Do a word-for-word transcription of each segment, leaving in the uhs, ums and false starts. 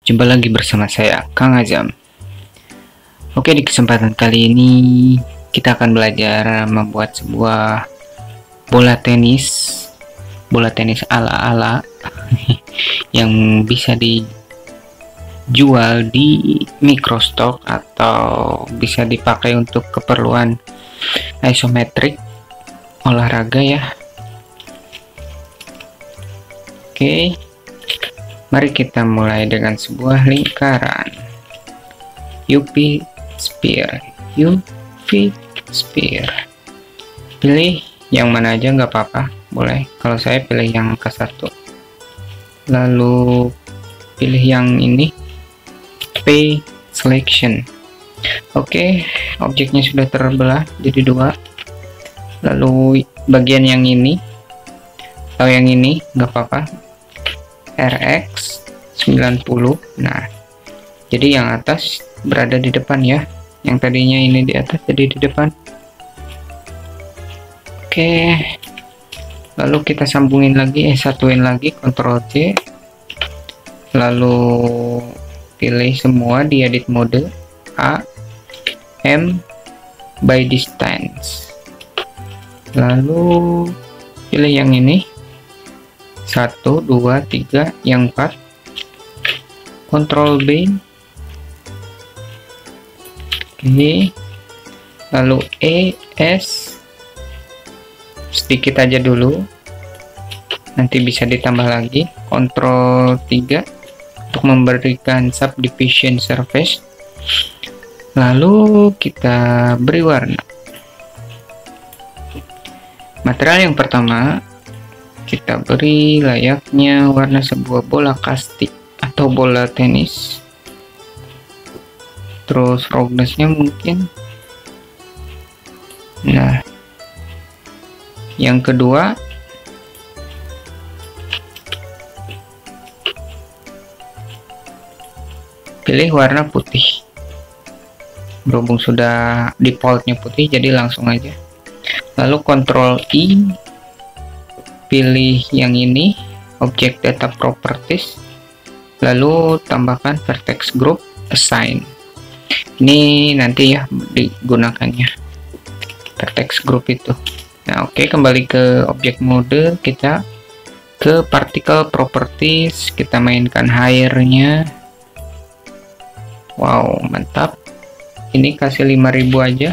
Jumpa lagi bersama saya, Kang Azam. Oke, di kesempatan kali ini kita akan belajar membuat sebuah bola tenis, bola tenis ala-ala yang bisa dijual di microstock atau bisa dipakai untuk keperluan isometrik olahraga ya. Oke. Mari kita mulai dengan sebuah lingkaran U V sphere. U V sphere. Pilih yang mana aja nggak apa-apa, boleh. Kalau saya pilih yang ke satu. Lalu pilih yang ini, P selection. Oke, objeknya sudah terbelah jadi dua. Lalu bagian yang ini atau yang ini nggak apa-apa. R X sembilan puluh. Nah, jadi yang atas berada di depan ya, yang tadinya ini di atas jadi di depan. Oke, lalu kita sambungin lagi, eh satuin lagi, Ctrl C, lalu pilih semua di edit mode, A M by distance, lalu pilih yang ini satu, dua, tiga, yang empat, Ctrl B, oke, lalu E, S, sedikit aja dulu, nanti bisa ditambah lagi, Ctrl tiga, untuk memberikan subdivision surface, lalu kita beri warna. Material yang pertama, kita beri layaknya warna sebuah bola kastik atau bola tenis. Terus roughness-nya mungkin. Nah, yang kedua pilih warna putih. Berhubung sudah defaultnya putih, jadi langsung aja. Lalu Ctrl I, pilih yang ini, object data properties, lalu tambahkan vertex group assign. Ini nanti ya digunakannya vertex group itu. Nah, oke, kembali ke object mode, kita ke particle properties, kita mainkan higher-nya. Wow, mantap. Ini kasih lima ribu aja.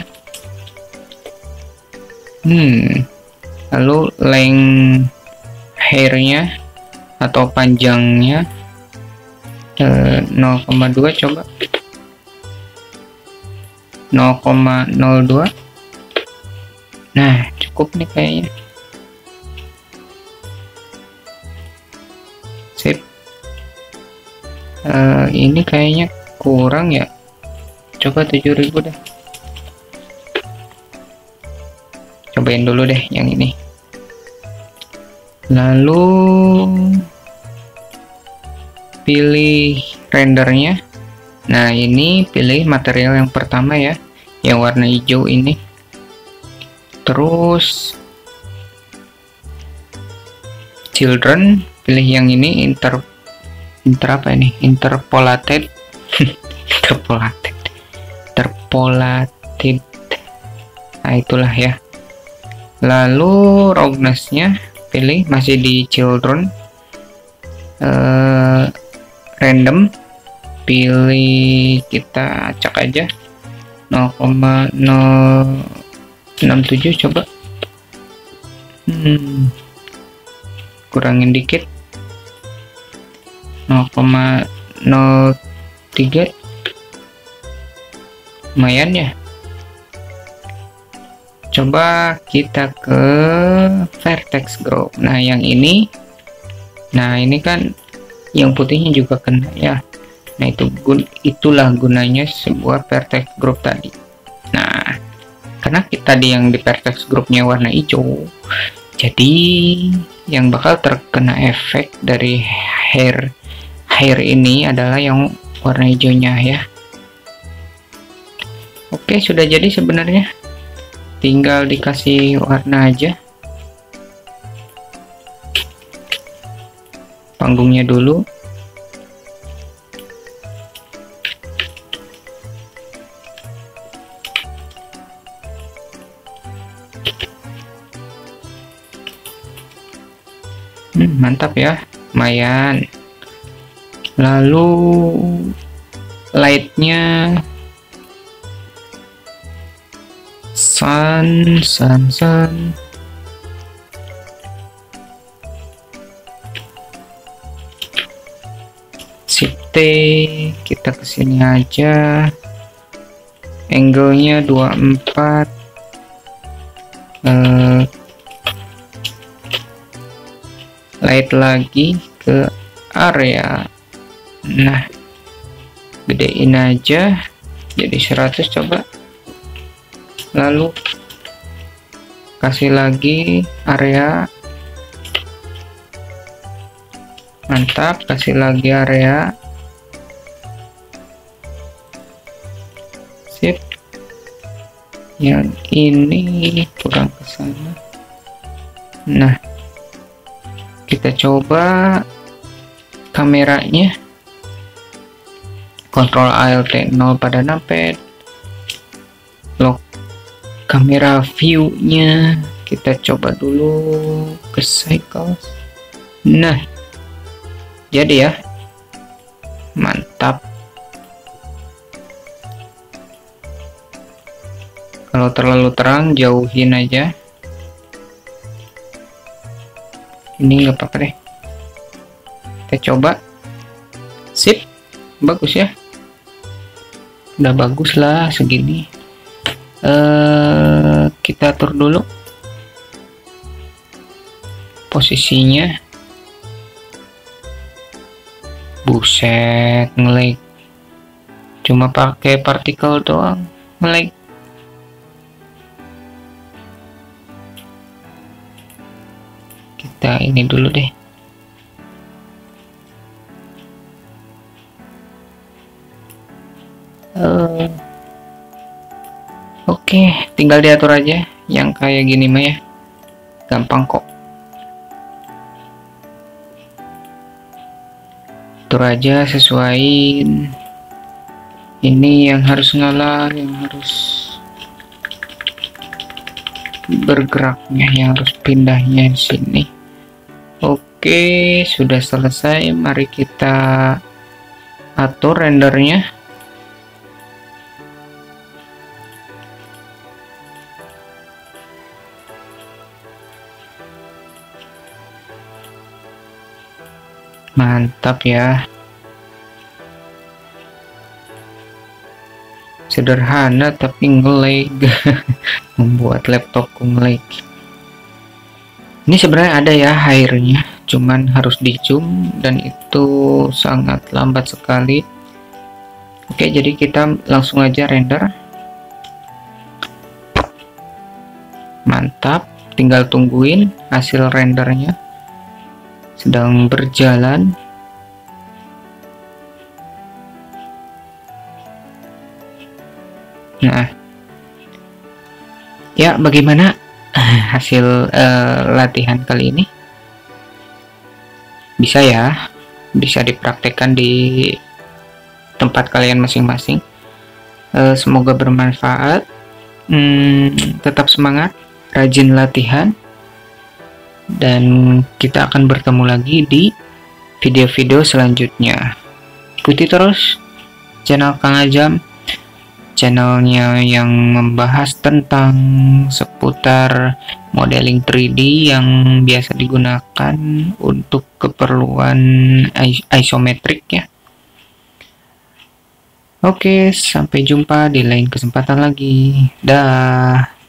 Hmm. Lalu length hairnya atau panjangnya eh, nol koma dua, coba nol koma nol dua. Nah, cukup nih kayaknya. Sip. Eh, ini kayaknya kurang ya. Coba tujuh ribu deh. Cobain dulu deh yang ini. Lalu pilih rendernya. Nah, ini pilih material yang pertama ya, yang warna hijau ini. Terus children, pilih yang ini, inter inter apa ini, interpolated interpolated interpolated. Nah, itulah ya. Lalu roughness-nya pilih masih di children, uh, random, pilih kita acak aja nol koma nol enam tujuh, coba. hmm, kurangin dikit, nol koma nol tiga, lumayan ya. Coba kita ke vertex group. Nah, yang ini, nah ini kan yang putihnya juga kena ya. Nah, itu gun itulah gunanya sebuah vertex group tadi. Nah, karena kita di yang di vertex groupnya warna hijau, jadi yang bakal terkena efek dari hair hair ini adalah yang warna hijaunya ya. Oke, sudah jadi sebenarnya. Tinggal dikasih warna aja. panggungnya dulu. hmm, mantap ya, lumayan. Lalu lightnya sun sun sun Shift T, kita kesini aja, angle-nya dua puluh empat, uh, light lagi ke area, nah gedein aja jadi seratus coba, lalu kasih lagi area, mantap, kasih lagi area, sip. Yang ini kurang ke sana. Nah, kita coba kameranya, Ctrl Alt nol pada numpad, lock kamera view-nya kita coba dulu ke cycles. Nah, jadi ya, mantap. Kalau terlalu terang jauhin aja, ini nggak apa-apa deh, kita coba. Sip, bagus ya, udah bagus lah segini. eh kita atur dulu posisinya. Buset, nge-lag, cuma pakai partikel doang nge-lag. Kita ini dulu deh, uh, oke, okay, tinggal diatur aja yang kayak gini mah ya, gampang kok. Atur aja, sesuaiin ini yang harus ngalah, yang harus bergeraknya, yang harus pindahnya di sini. Oke, sudah selesai. Mari kita atur rendernya. Mantap ya, sederhana tapi nge-lag. Membuat laptopku nge-lag. Ini sebenarnya ada ya airnya, cuman harus di zoom dan itu sangat lambat sekali. Oke, jadi kita langsung aja render. Mantap, tinggal tungguin hasil rendernya, sedang berjalan. Nah, ya bagaimana hasil uh, latihan kali ini? Bisa ya, bisa dipraktekkan di tempat kalian masing-masing. Uh, semoga bermanfaat. Hmm, tetap semangat, rajin latihan. Dan kita akan bertemu lagi di video-video selanjutnya. Ikuti terus channel Kang Ajam, channelnya yang membahas tentang seputar modeling tiga D yang biasa digunakan untuk keperluan isometrik ya. Oke, sampai jumpa di lain kesempatan lagi. Dah.